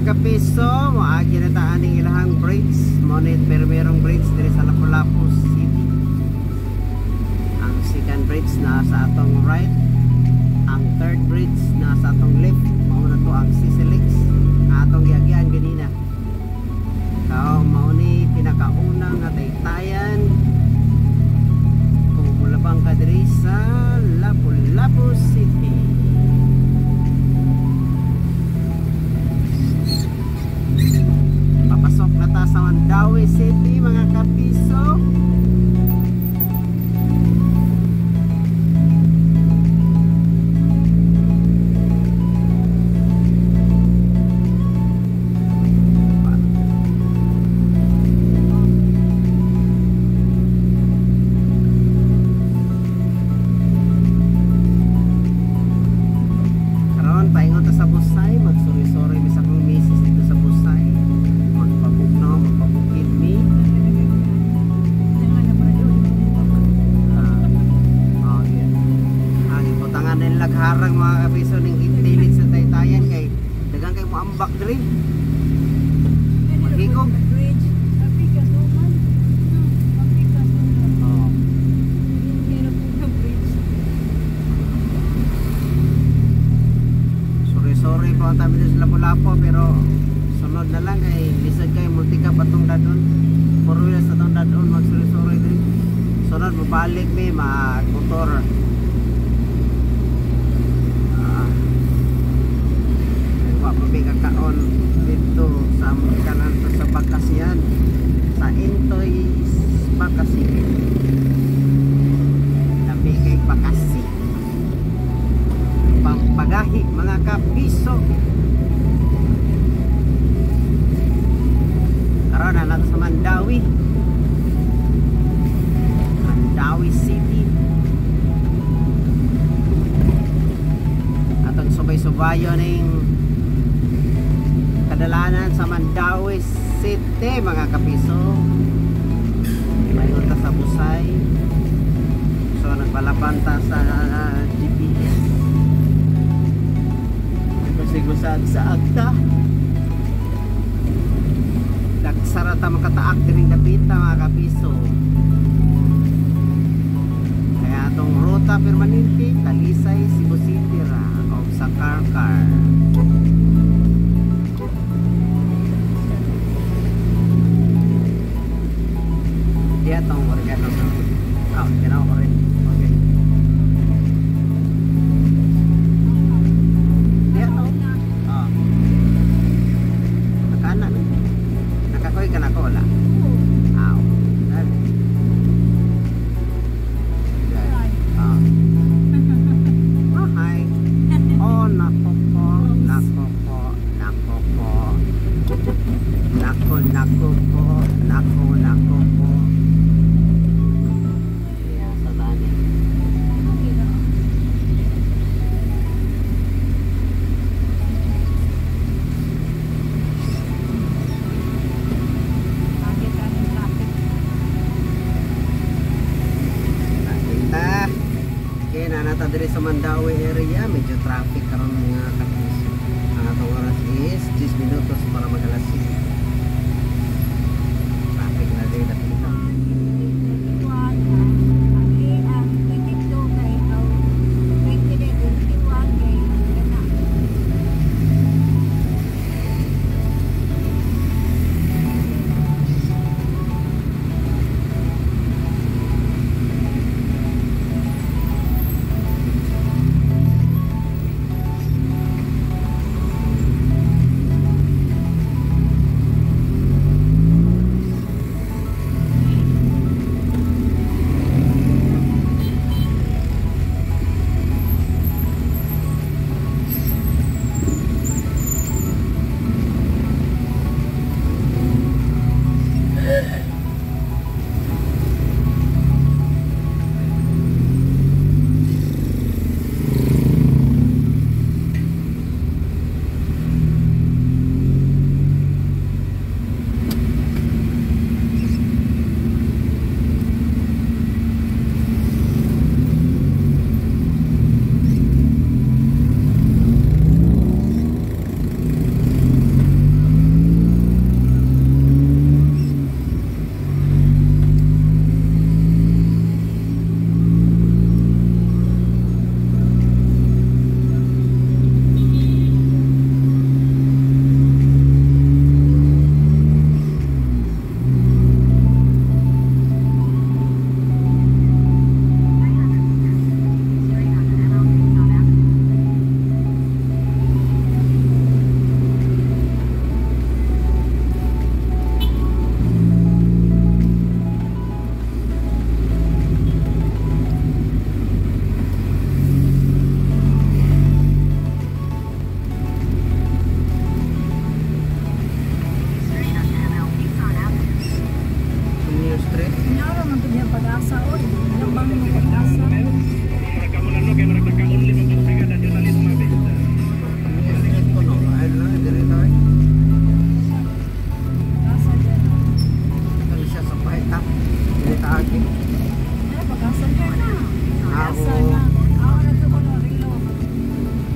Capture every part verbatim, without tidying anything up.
kapiso, maagi na taan ng ilahang bridge. Monit Permerong Bridge diri sa Lapu-Lapu City. Ang second bridge na sa atong right, ang third bridge na sa atong left. Mauna to ang Sisilix na atong giagian ganina. Kao mauni pinakaunang nga taytayan kung mulabang ka diri sa Lapu-Lapu City. Papasok na ta sa Mandaue City mga kapiso. Karon paingon ta sa Busay, magsuri-suri mi sa akong misis dito sa Busay. Magpabugno, magpabukid mi. Ah, oh, yeah. Ang iputangan din lagharang mga kapiso ning itilit sa taytayan kay dagang kay mo ambak diri. Maghigog. Oh. Sorry po ang tabi sa Lapu-Lapu pero sunod na lang kay lisod kay multika patong dadon. Four wheels na tong dadon magsuri-suri din. Sunod mabalik mi magmotor. Ah. Wa pa kakaon dito sa kanan sa Bakasyan sa Intoy Bakasi. Tapi kay Bakasi. Pampagahi mga kapiso. Karon na nato sa Mandaue. Mandaue City. Atong subay-subayo ning kadalanan sa Mandaue City mga kapiso. Mayon ta sa Busay. So nagbalaban ta sa G P S. Sigusad sa agta nagsarata makataak diring dapita mga kapiso. Kaya itong ruta permanente Talisay, Cebu City ra o sa Karkar. Diya itong organo oh, ginawa ko rin. Okay. Nakakoy ka na ko wala? Aw. Ah. Oh, hi. Oh, nako po. Nako po. Nako po. Nako, nako po. Nako, nako po. Yeah, sa tani. Nata diri sa Mandaue area medyo traffic karon mga kapiso. Ang atong oras is ten minutos para mag-alas six. Traffic na diri dapita.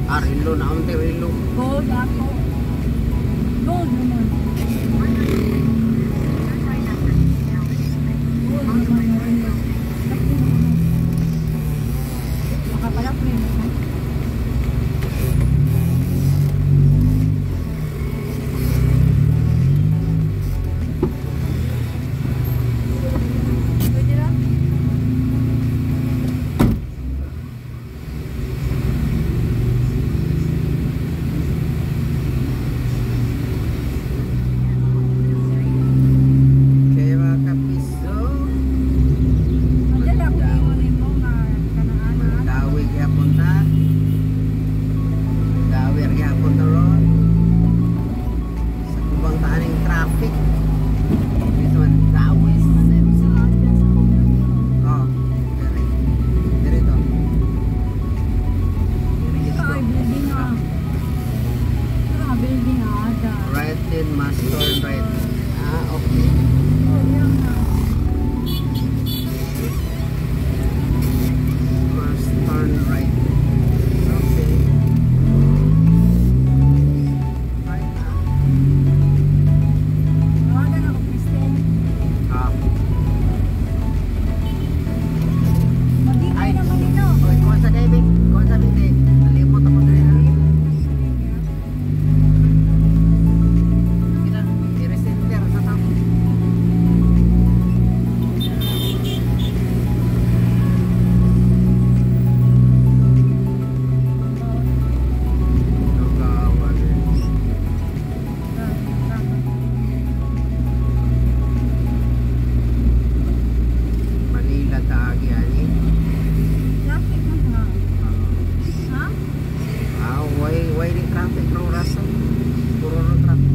Ah, relo na unti, relo. Gold ako. Gold naman. Gold naman. Baka pala preno na. Pwede lang? Kaya mga kapiso, Madala ko iwanin mo nga kanaan. dawi gyapon ta. Dawi ra gyapon ta ron. Sa kubang taaning traffic. Dito man dawi. Oh, dire. Dire to. Dire Ito ay to. building ah. Ito ang building ah. Ada. Right in, must turn right. Ah, okay. Oh, yan ah. Must turn right. Okay. Right na. Tawagan ako, Kristen. Ah. Magigay Ay. naman ito. Oy, kuha sa David. Kuha sa David. Nalimot ako dali na. Kita, i-recenter sa tapo. Nagawan eh. Manila taagi ani. Traffic man ha. Ha? Ah, why why di traffic ro raso? Puro ro traffic.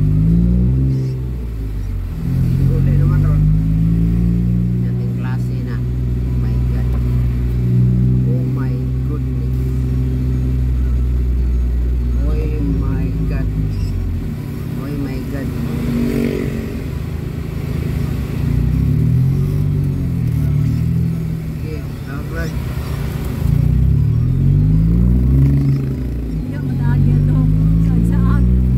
Uli naman ron. Yating klase na. Oh my God. Oh my goodness. Oh my God. Oh my God. Okay, alright. Hindi ako madagi ito. Saan saan?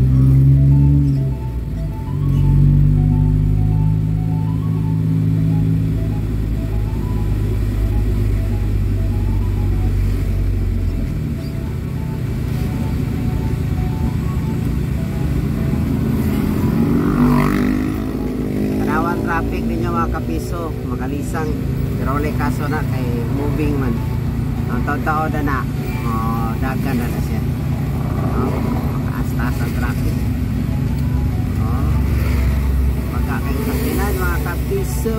Tanawan traffic ninyo mga kapiso, makalisang pero wala kaso na kay moving man. Ang tao-tao na na, oh, dagan na na siya. Oh, makaastas ang traffic. Oh, pagka kayong sakinan mga kapiso.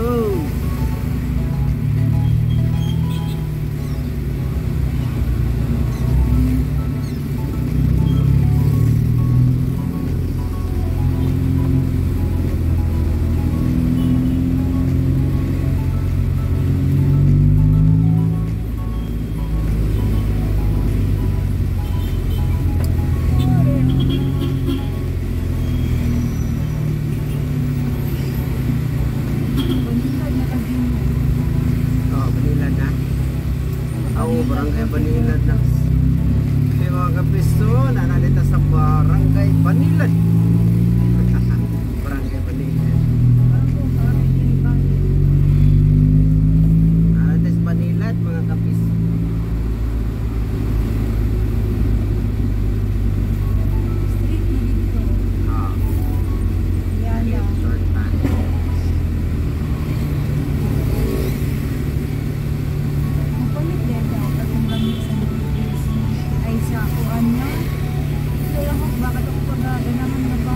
Baliktad na kasi. Oh, Banilad na. Oo, barangay Banilad na. Kaya mga kapiso, nanalita sa barangay Banilad. Barangay Banilad. Parang po, parang hindi balik. Nanalita sa Banilad mga kapiso. Street na dito. Ah, Yan left lang. short tayo. Mapalit din daw. Katong lamig sa Ay sa kuan niya. Ito lang ako. Bakit ako pag-ganaman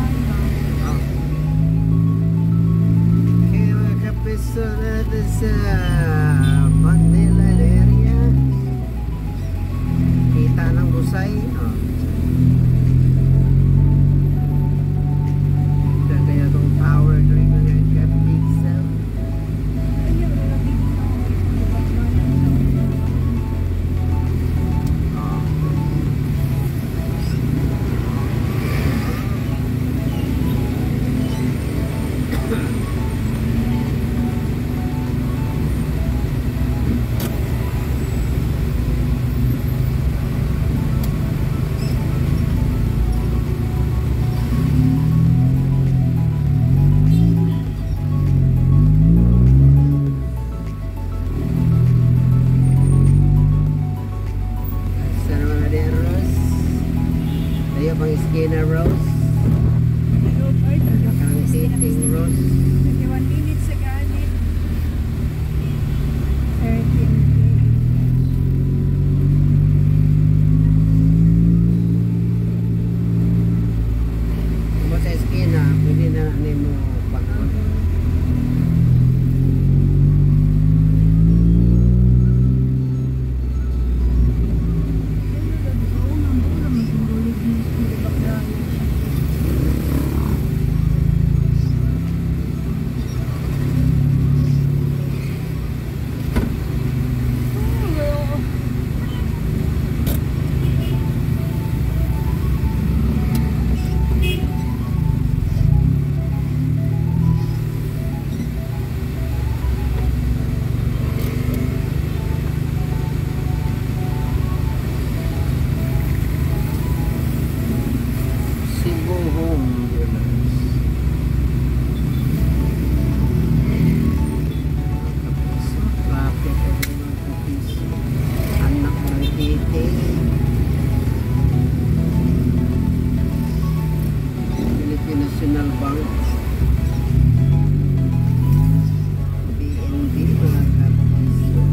Iya pang Skinner Rose. Kang Sitting Rose. twenty-one minutes sa ganit. thirteen. Kung sa Skinner, pwede na ni mo pagod. Cebu Home Dealers. Kapiso, traffic every mga kapiso. Anak ng titi. Philippine National Bank. B N B mga kapiso.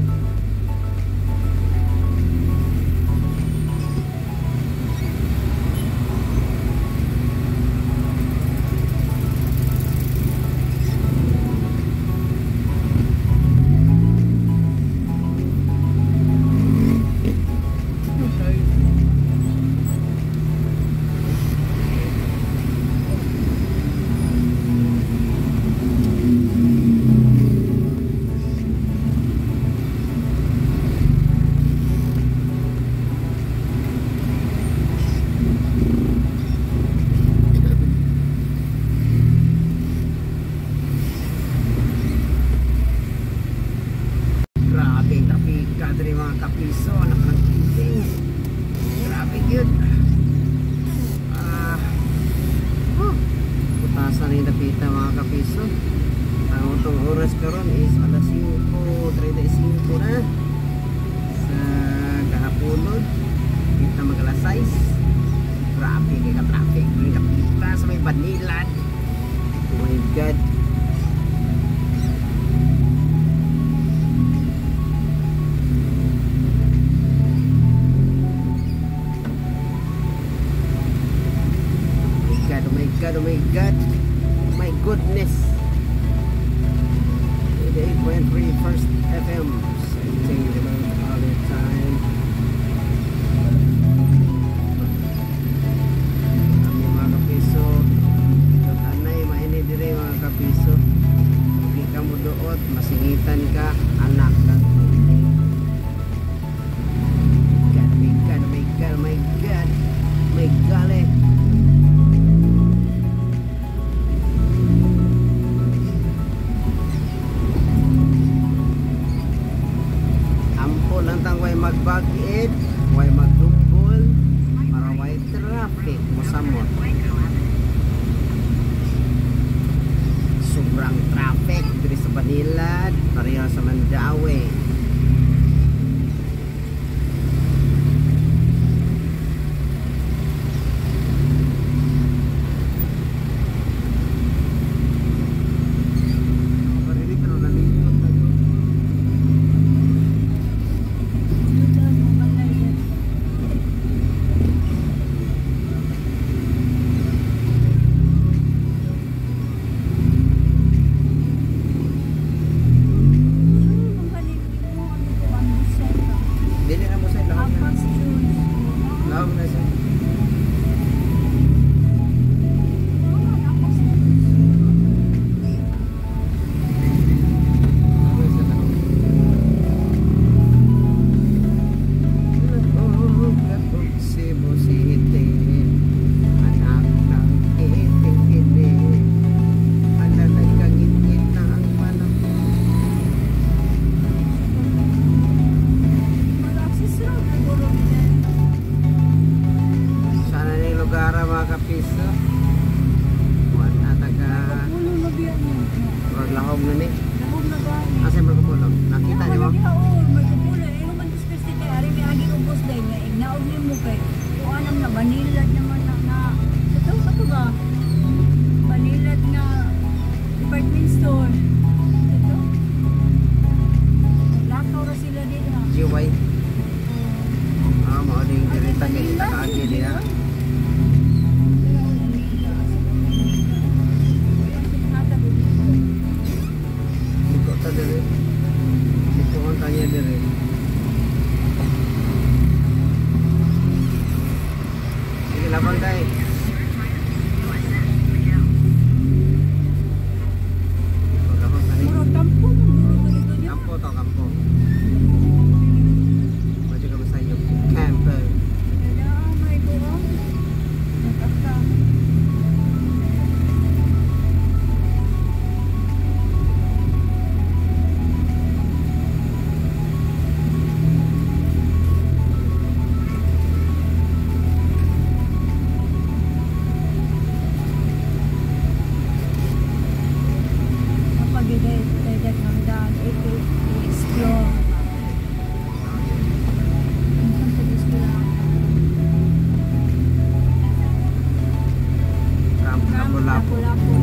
Grabe traffic kadri mga kapiso, anak ng kiting. Grabe yun. Ah, oh, putasan ni napita mga kapiso. Ang utong oras karon is alas five thirty-five na sa kahaponon. Kita mag alas six. Grabe kay ka traffic, may kapita sa may Banilan. Oh my God. God, oh my God, oh my God, oh my goodness. eight point three First F M, setting the amount all the time. Kami mga kapiso, anay, mainit din mga kapiso. Hindi ka mo doot, masingitan ka, anak ka. God, oh my God, oh my God, oh my God, oh my God, eh. Lantang way magbagid, way magdubol, para way traffic mosamot. Sobrang traffic diri sa Manila, pareho sa Mandaue. kapiso. Kuan ataga Pulong na biya niya. rod lahom na ni. Lahom na ba? Asa mo kapulong? Nakita niyo mo? Haon, magpupulong. Ano man disperse kay ari may agi ubos day nga ignaog nimo kay kuanam na banilad naman Ito ba? Panilad na department store. Ito. Lakaw na sila din ha. G Y. Ah, mga din direta kay nakaagi diha. Iko ta dire. Iko ang tanya dire. Sige labang tayo. Puro kampo. Kampo to kampo. Maju ka sa iyo. Camper. Lapu-lapu.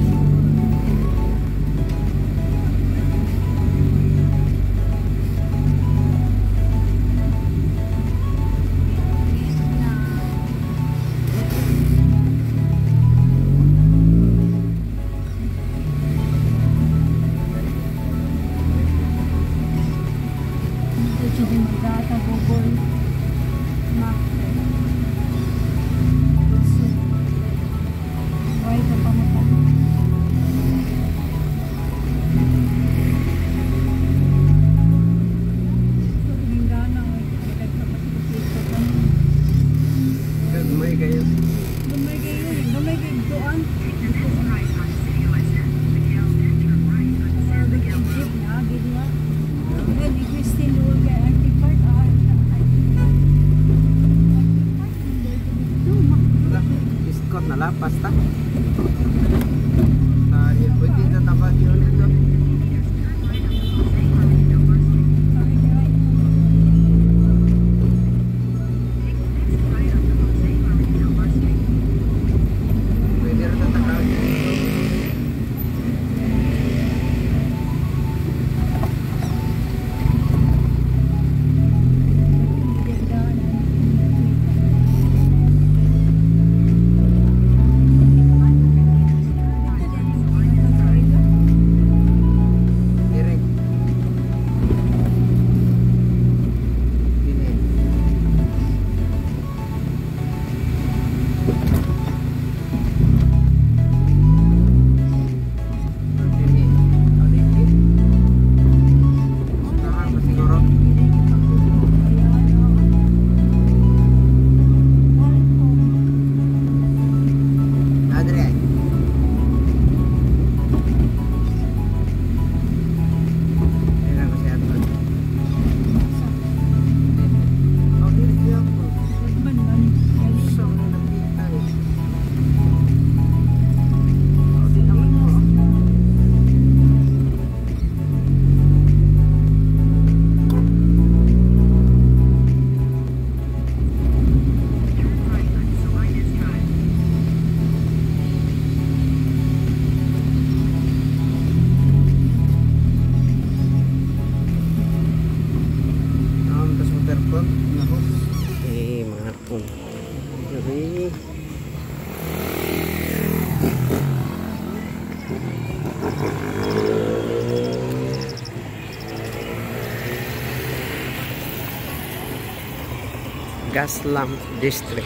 Ito din data Google Map. Why ka pa mo pa? Gagmay kayo. Gamay kayo. Gamay kayo. Doon. Jeep na. Gid na. Then, if we still do kay Arctic Park, ah, Iskot na lapas ta. Ah, yun pwede na tabag yun ito. Pwede rin na tabag yun ito. Direk. Dini. Dini. Oh, dini. Tahan pa siguro. Adre. Tingnan ko siya ito. Oh, dini siya po. So, nakita eh. Oh, di naman po. Um, tas waterfront. Nako. Eh, mga po. Diri. Gaslamp District.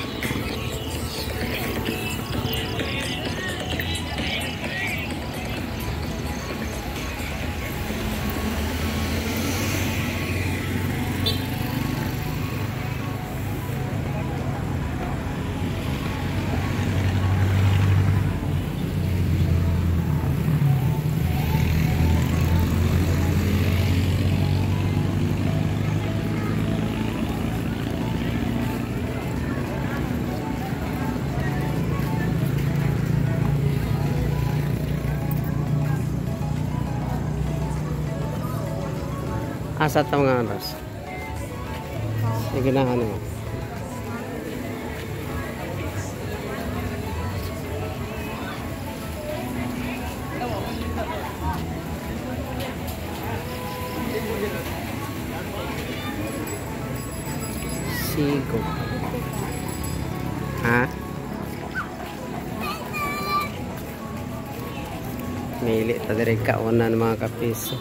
Asa ta mga oras? Sige na ano mo. Sigo. Ha? Mili ta dire kaunan mga kapiso.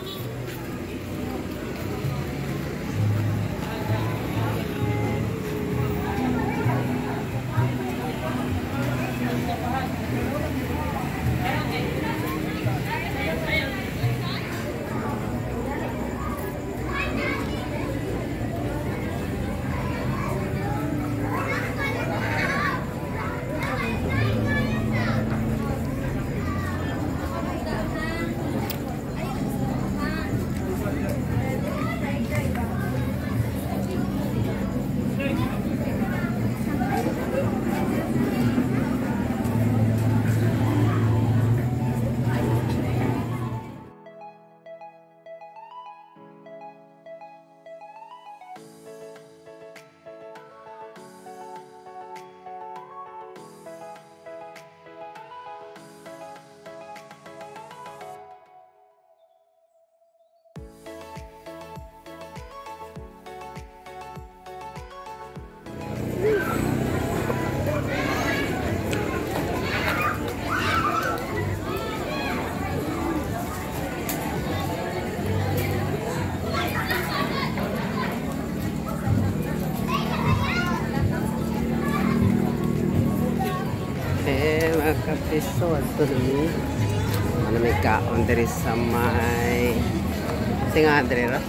Eh, mga kapiso, ito dumi. Ano may kaon diri sa may tinga diri ra.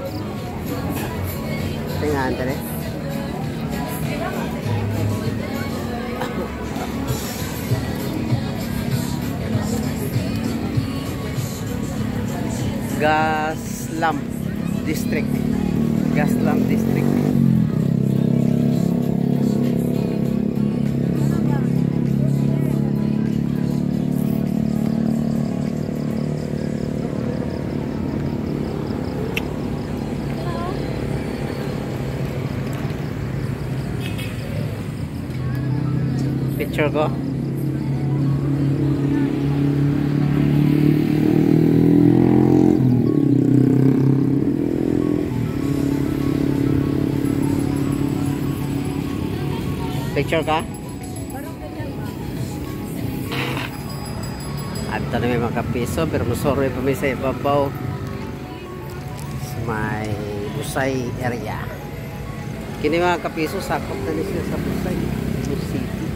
Tinga diri. Gaslamp District. Gaslamp District. Picture ko. Picture ka? Adto na may mga kapiso pero musoroy pa may sa ibabaw sa may Busay area. Kini mga kapiso sakop na niya sa Busay City.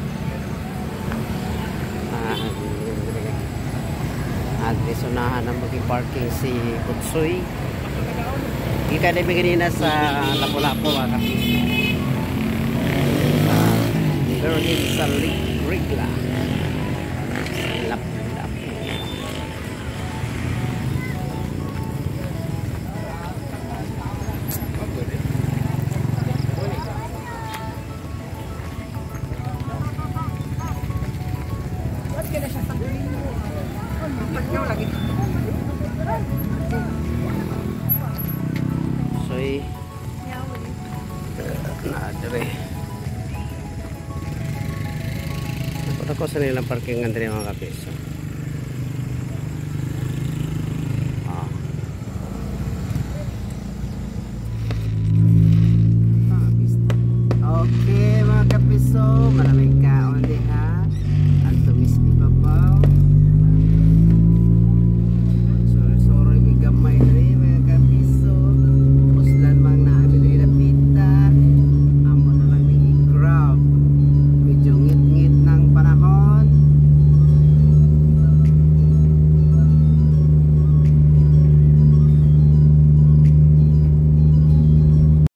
At isunahan na mag-parking si Kutsoy. Ika na ganina sa Lapu-Lapu mga kapiso. Pero dito sa Rigla. Lapu-Lapu. Soy naadre. Ako sa nilang parkingan din mga kapiso.